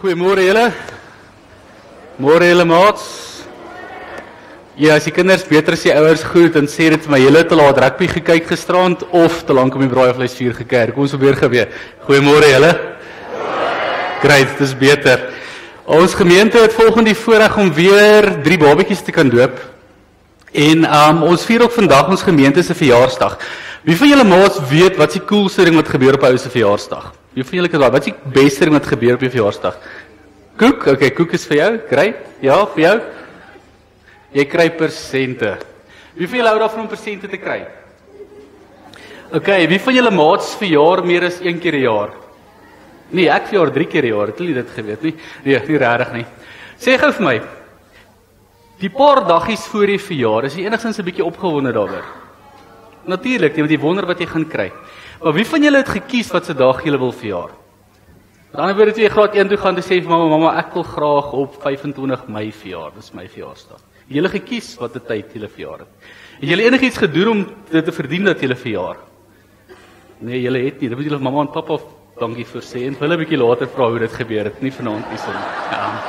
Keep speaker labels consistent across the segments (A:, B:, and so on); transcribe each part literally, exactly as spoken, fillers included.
A: Goeiemôre julle. Môre julle maats. Ja, as die kinders beter as die ouers groet, dan sê dit vir my, julle het te laat rugby gekyk gisterand of te lank om die braaivleisvuur gekyk. Kom ons probeer gebeur. Goeiemôre julle. Great, dis beter. Ons gemeente het volgende die voorreg om weer drie babetjies te kan doop. En um, ons vier ook vandag ons gemeente se verjaarsdag. Wie van julle maats weet wat die coolste ding wat gebeur op 'n ou se verjaarsdag? Wie van julle kan daai, wat is die beste ding wat gebeur op jou verjaarsdag? Koek, okay, koek is vir jou, great. Ja, vir jou. Jy kry persente. Wie van julle hou daarvan om persente te kry? Okay, wie van julle maats verjaar meer as een keer 'n jaar? Nee, ek verjaar drie keer 'n jaar, het julle dit geweet nie? Nee, nie regtig nie. Sê gou vir my, die paar daggies voor jy verjaar, is jy enigstens 'n bietjie opgewonde daaroor? Natuurlik, jy moet die wonder wat jy gaan kry. Maar wie van julle het gekies wat se dag julle wil verjaar? Aan die ander woorde, toe jy graad een toe gaan te sê vir mamma, mamma, ek wil graag op vyf en twintig Mei verjaar, dis my verjaarsdag. Julle gekies wat 'n tyd julle verjaar het. Het julle enigiets gedoen om dit te verdien dat julle verjaar? Nee, julle het nie. Dit moet julle mamma en pappa dankie vir sê en hulle 'n bietjie later vra hoe dit gebeur het, nie vanaand nie son. Ja.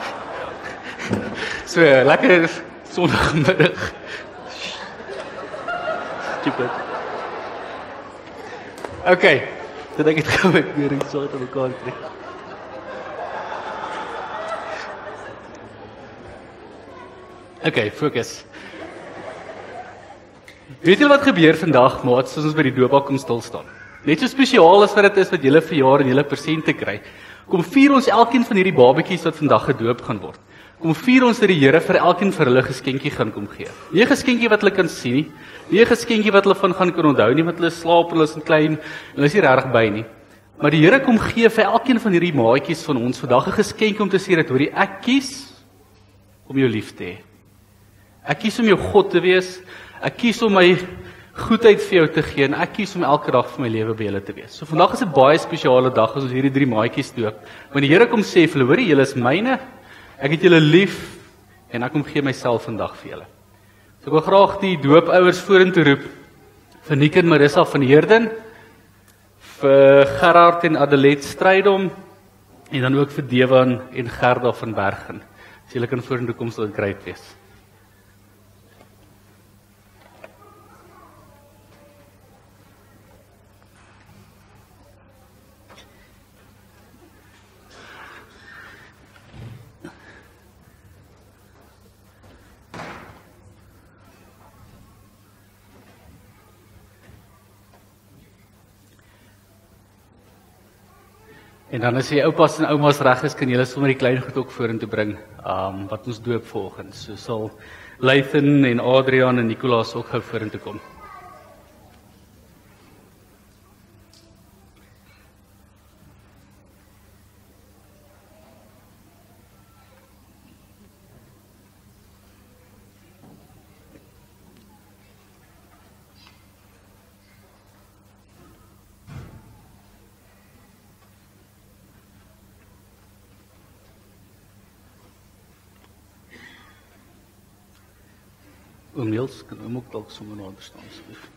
A: So, lekker Sondagmiddag. Stupid. Okay, dit ek het gou ek weer iets so uit mekaar kry. Okay, fokus. Weet julle wat gebeur vandag, maats, as ons by die doopbak kom stil staan? Net so spesiaal as wat dit is wat julle verjaar en julle persente kry. Kom vier ons elkeen van hierdie babetjies wat vandag gedoop gaan word. Kom vier ons dat die Here vir elkeen vir hulle geskenkie gaan kom gee. Nie 'n geskenkie wat hulle kan sien nie, nie 'n geskenkie wat hulle van gaan kan onthou nie, want hulle slaap, hulle is klein, hulle is nie regtig by nie. Maar die Here kom gee vir elkeen van hierdie maatjies van ons vandag 'n geskenkie om te sê dat hoorie, ek kies om jou lief te hê. Ek kies om jou God te wees. Ek kies om my goedheid vir jou te gee en ek kies om elke dag van my lewe by julle te wees. So vandag is 'n baie spesiale dag as ons hierdie drie maatjies doop. Want die Here kom sê vir hulle, hoorie, julle is myne. Ek het julle lief en ek kom gee myself vandag vir julle. So ek wil graag die doopouers vorentoe roep vir Nick en Marissa van Heerden, vir Gerard en Adelet Strydom en dan ook vir Dewan en Gerda van Bergen. As julle kan vorentoe kom, sal dit great wees. En dan as jy oupas en oumas reg is, kan julle sommer die klein goed ook vorentoe bring, um, wat ons doop volgens. So sal Lathan en Adrian en Nicolaas ook gou vorentoe kom. Oom Niels, kan hom ook dalk sommer nader staan asseblief.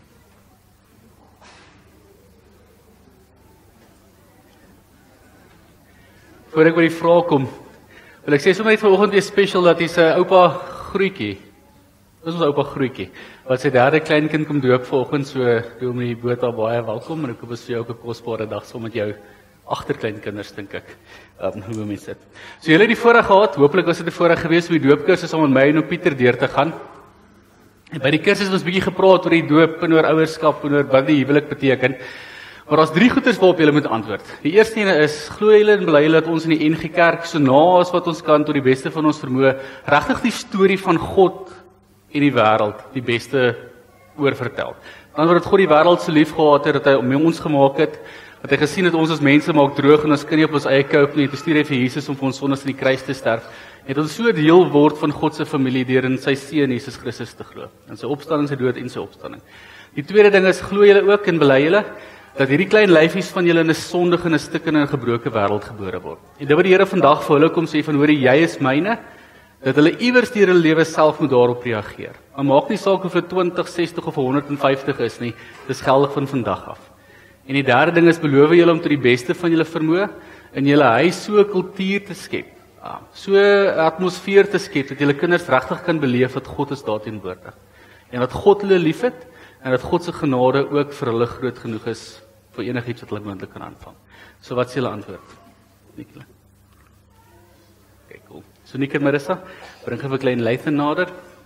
A: Voor ek by die vraag kom, wil ek sê sommer net vanoggend weer special dat hy's 'n oupa grootjie. Dis ons oupa grootjie wat sy derde kleinkind kom doop vanoggend, so doen my boot daar baie welkom en ek hoop dit is vir jou ook 'n kosbare dag saam met jou agterkleinkinders dink ek. Um, hoe mense dit. So julle het die voorreg gehad, hooplik was dit 'n voorreg geweest om die doopkursus saam met my en op Pieter deur te gaan. En by die kursus het ons bietjie gepraat oor die doop en oor ouerskap en oor wat die huwelik beteken. Maar daar's drie goeters waarop julle moet antwoord. Die eerste ene is, glo julle en bely julle dat ons in die N G Kerk so na as wat ons kan tot die beste van ons vermoë regtig die storie van God en die wêreld die beste oorvertel. Dan word dit God die wêreld so lief gehad het dat hy om ons gemaak het, dat hy gesien het ons as mense maak droog en ons kan nie op ons eie cope nie, toe stuur hy vir Jesus om vir ons sondes aan die kruis te sterf. Het ons so deel word van God se familie deur in sy seun Jesus Christus te glo. In sy opstanding, sy dood en sy opstanding. Die tweede ding is, glo julle ook en bely julle dat hierdie klein lyfies van julle in 'n sondige en 'n stikkende en gebroke wêreld gebore word. En dit wat die Here vandag vir hulle kom sê van, hoorie, jy is myne, dat hulle iewers deur hulle lewe self moet daarop reageer. Maar maak nie saak of dit twintig, sestig of honderd vyftig is nie, dis geldig van vandag af. En die derde ding is, beloof julle om tot die beste van julle vermoë in julle huis so 'n kultuur te skep, so 'n atmosfeer te skep, dat julle kinders regtig kan beleef dat God is daar teenwoordig. En dat God hulle liefhet, en dat God se genade ook vir hulle groot genoeg is, vir enigiets wat hulle moontlik kan aanvang. So wat is julle antwoord? Nikla. Okay, cool. So Nik en Marissa, bring gou vir klein Lathan nader.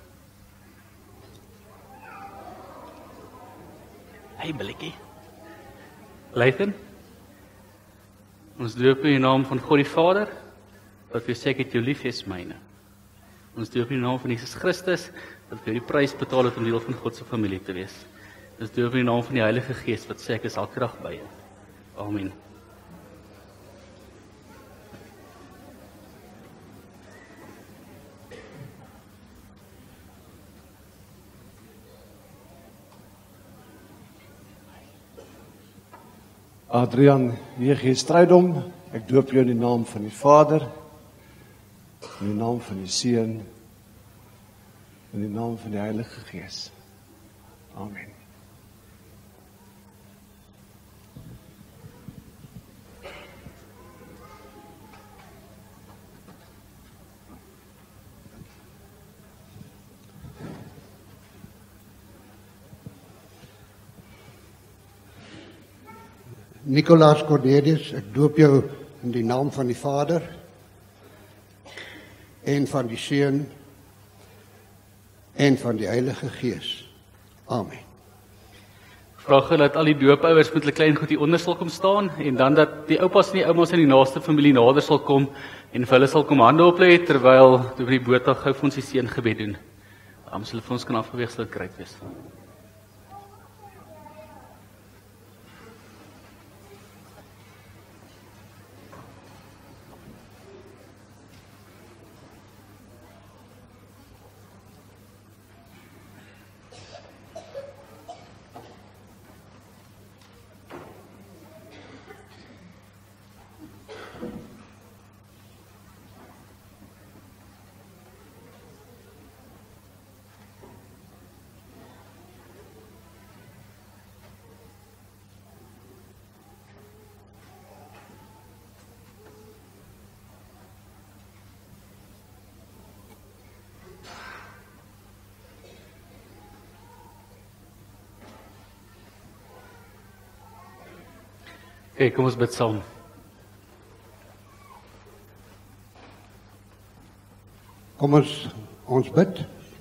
A: Hey Billetjie. Lathan, ons doop in die naam van God die Vader, wat vir sê ek het jou lief, is myne. Ons doop in die naam van Jesus Christus, dat vir die prys betaal het om deel van God se familie te wees. Ons doop in die naam van die Heilige Gees, wat sê ek is elke dag by jou. Amen.
B: Adrian W G Strydom, ek doop jou in die naam van die Vader, in die naam van die Seun, in die naam van die Heilige Gees. Amen.
C: Nicolaas Cornelius, ek doop jou in die naam van die Vader en van die Seun en van die Heilige Gees. Amen.
A: Vraag hulle dat al die doopouers met hulle klein goed hier onder sal kom staan, en dan dat die oupas en die oumas in die naaste familie nader sal kom, en vir hulle sal kom hande oplê, terwyl oor die bootdag gou vir ons die seëngebed doen. Dan sal hulle vir ons kan afbeweeg, sal dit great wees. Oké, okay, kom ons bid saam.
C: Kom ons, ons bid.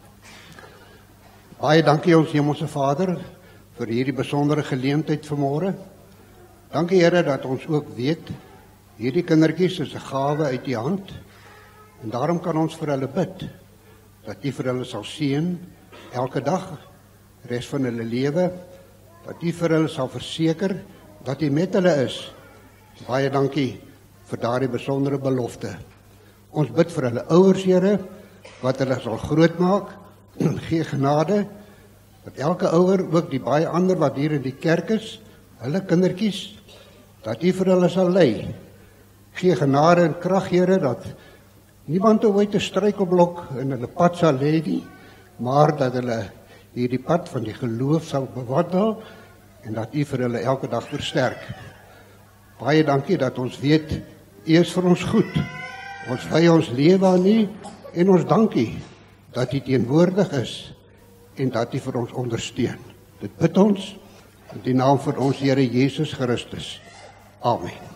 C: Baie dankie ons Hemelse Vader vir hierdie besondere geleentheid vanmôre. Dankie Here dat ons ook weet, hierdie kindertjies is 'n gawe uit U hand, en daarom kan ons vir hulle bid, dat U vir hulle sal seën, elke dag, res van hulle lewe, dat U vir hulle sal verseker, dat U met hulle is. Baie dankie vir daardie besondere belofte. Ons bid vir hulle ouers, Here, wat hulle sal grootmaak, gee genade, dat elke ouer, ook die baie ander wat hier in die kerk is, hulle kindertjies, dat U vir hulle sal lei. Gee genade en krag, Here, dat niemand ooit 'n struikelblok in hulle pad sal lê nie, maar dat hulle hierdie pad van die geloof sal bewandel, en dat U vir hulle elke dag versterk. Baie dankie dat ons weet, U is vir ons goed. Ons wy ons lewe aan U, en ons dankie dat U teenwoordig is, en dat U vir ons ondersteun. Dit bid ons in die naam van ons Here Jesus Christus. Amen.